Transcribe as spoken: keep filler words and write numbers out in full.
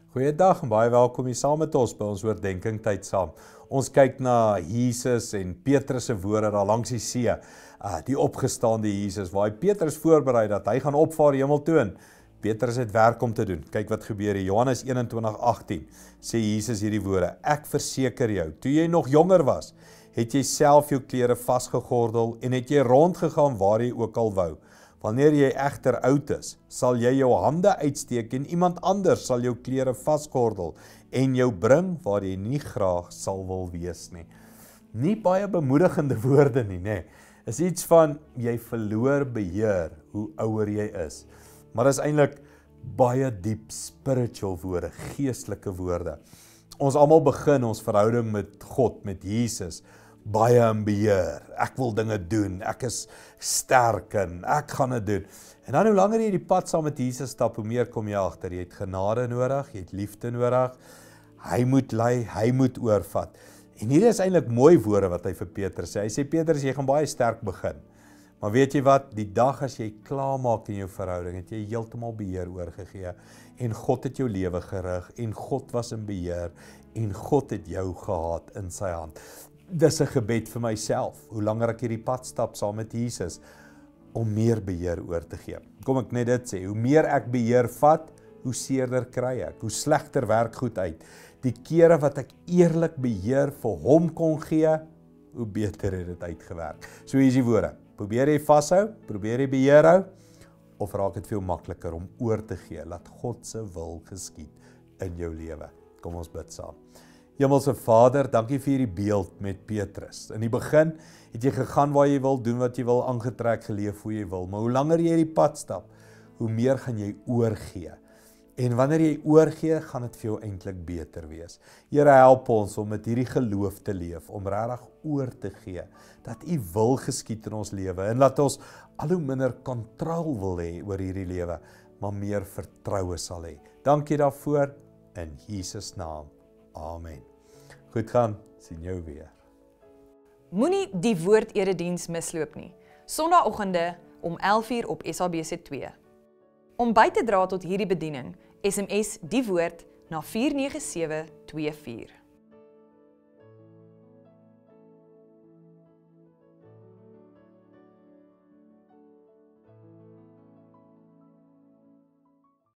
Goeiedag en baie welkom hier saam met ons by ons oordenking tyd saam. Ons kyk na Jesus en Petrus se woorde daar langs die see, uh, die opgestaande Jesus, waar hy Petrus voorberei dat hy gaan opvaar hemel toe en Petrus het werk om te doen. Kyk wat gebeur hier, Johannes eenentwintig agtien, sê Jesus hierdie woorde, ek verseker jou, toe jy nog jonger was, het jy self jou klere vasgegordel en het jy rondgegaan waar jy ook al wou. Wanneer jy egter oud is, sal jy jou hande uitsteek en iemand anders sal jou klere vasgordel en jou bring waar jy nie graag sal wil wees nie. Nie baie bemoedigende woorde nie, nê. Is iets van jy verloor beheer hoe ouer jy is. Maar dis eintlik baie diep spiritual woorde, geestelike woorde. Ons almal begin ons verhouding met God, met Jesus, baie in beheer, ek wil dinge doen, ek is sterk en ek gaan dit doen. En dan hoe langer jy die pad saam met Jesus stap, hoe meer kom jy agter, jy het genade nodig, jy het liefde nodig, hy moet lei, hy moet oorvat. En hier is eintlik mooi woorde wat hy vir Petrus sê, hy sê Petrus, jy gaan baie sterk begin, maar weet jy wat, die dag as jy klaar maak in jou verhouding, het jy heeltemal beheer oorgegee, en God het jou lewe gerig, en God was in beheer, en God het jou gehad in sy hand. Dis 'n gebed vir myself, hoe langer ek hierdie pad stap saam met Jesus, om meer beheer oor te gee. Kom ek net dit sê, hoe meer ek beheer vat, hoe seerder kry ek, hoe slegter werk goed uit. Die kere wat ek eerlik beheer vir hom kon gee, hoe beter het dit uitgewerk. So hier is die woorde, probeer jy vashou, probeer jy beheer hou, of raak dit veel makliker om oor te gee, laat God se wil geskied in jou lewe. Kom ons bid saam. Hemelse Vader, dankie vir hierdie beeld met Petrus. In die begin het jy gegaan waar jy wil, doen wat jy wil, aangetrek, geleef hoe jy wil. Maar hoe langer jy die pad stap, hoe meer gaan jy oorgee. En wanneer jy oorgee, gaan dit vir jou eintlik beter wees. Here, help ons om met hierdie geloof te leef, om regtig oor te gee, dat U wil geskied in ons lewe, en laat ons al hoe minder kontrol wil hê oor hierdie lewe, maar meer vertroue sal hê. Dankie daarvoor, in Jesus naam. Amen. Goed gaan, sien jou weer. Moenie die woord erediens misloop nie. Sondagoggende om elf uur op S A B C twee. Om by te dra tot hierdie bediening, S M S die woord na vier nege sewe twee vier.